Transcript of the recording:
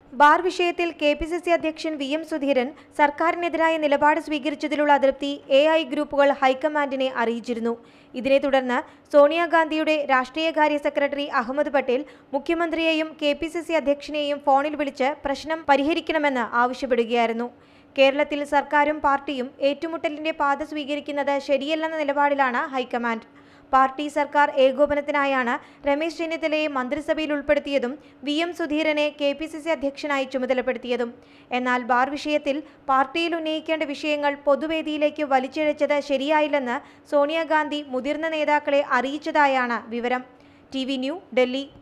Bar വിഷയത്തിൽ KPCC അധ്യക്ഷൻ VM. Sudheeran സർക്കാരിനെതിരായ നിലപാട് സ്വീകരിച്ചതിലുള്ള അതൃപ്തി എ.ഐ. ഗ്രൂപ്പുകൾ ഹൈക്കമാൻഡിനെ അറിയിച്ചിരുന്നു. ഇതിനെ തുടർന്ന് സോണിയാഗാന്ധിയുടെ രാഷ്ട്രീയകാര്യ സെക്രട്ടറി അഹമ്മദ് പട്ടേൽ മുഖ്യമന്ത്രിയെയും കെപിസിസി അധ്യക്ഷനെയും ഫോണിൽ വിളിച്ച് പ്രശ്നം പരിഹരിക്കണമെന്ന് ആവശ്യപ്പെടുകയായിരുന്നു. കേരളത്തിൽ സർക്കാരും പാർട്ടിയും ഏറ്റുമുട്ടലിന്റെ പാത സ്വീകരിക്കുന്നത് ശരിയല്ലെന്ന നിലപാടിലാണ് ഹൈക്കമാൻഡ്. പാർട്ടി സർക്കാർ ഏകോപനത്തിനായാണ് രമേശ് ചെന്നിത്തലയെ മന്ത്രിസഭയിൽ ഉൾപ്പെടുത്തിയതും വി.എം. സുധീരനെ കെപിസിസി അധ്യക്ഷനായി ചുമതലപ്പെടുത്തിയതും. എന്നാൽ ബാർ വിഷയത്തിൽ പാർട്ടിയിൽ ഉന്നയിക്കേണ്ട വിഷയങ്ങൾ പൊതുവേദിയിലേക്ക് വലിച്ചിഴച്ചത് ശരിയായില്ലെന്ന് സോണിയാഗാന്ധി മുതിർന്ന നേതാക്കളെ അറിയിച്ചതായാണ് വിവരം. TV news, Delhi.